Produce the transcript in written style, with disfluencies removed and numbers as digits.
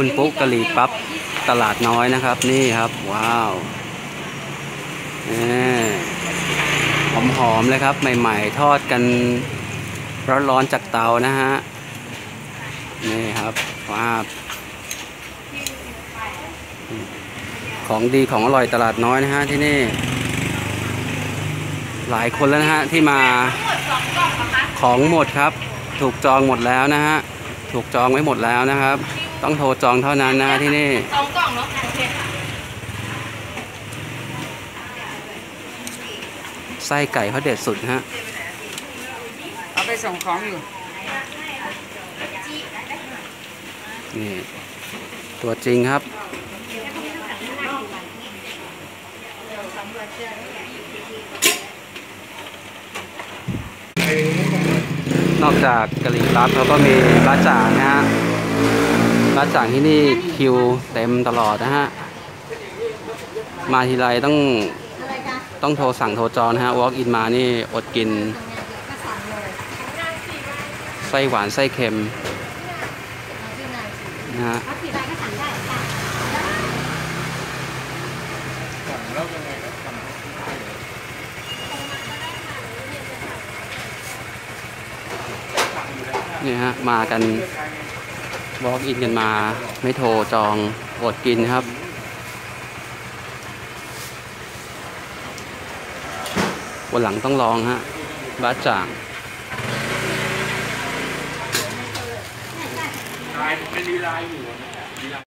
คุณปุ๊กกะหรี่ปั๊บตลาดน้อยนะครับนี่ครับว้าวหอมๆเลยครับใหม่ๆทอดกันร้อนๆจากเตานะฮะนี่ครับว้าวของดีของอร่อยตลาดน้อยนะฮะที่นี่หลายคนแล้วนะฮะที่มาของหมดครับถูกจองหมดแล้วนะฮะถูกจองไว้หมดแล้วนะครับต้องโทรจองเท่านั้นนะที่นี่2 กล่องเนาะไส้ไก่เขาเด็ดสุดฮะเอาไปส่งของอยู่นี่ตัวจริงครับนอกจากกะหรี่ปั๊บเขาก็มีบะจ่างนะฮะบะจ่างที่นี่คิวเต็มตลอดนะฮะมาทีไรต้องโทรสั่งโทรจองนะฮะ walk in มานี่อดกินไส้หวานไส้เค็มนะฮะนี่ฮะมากัน walk in กันมาไม่โทรจองอดกินครับวันหลังต้องลองฮะบะจ่างเป็นลีลาอยู่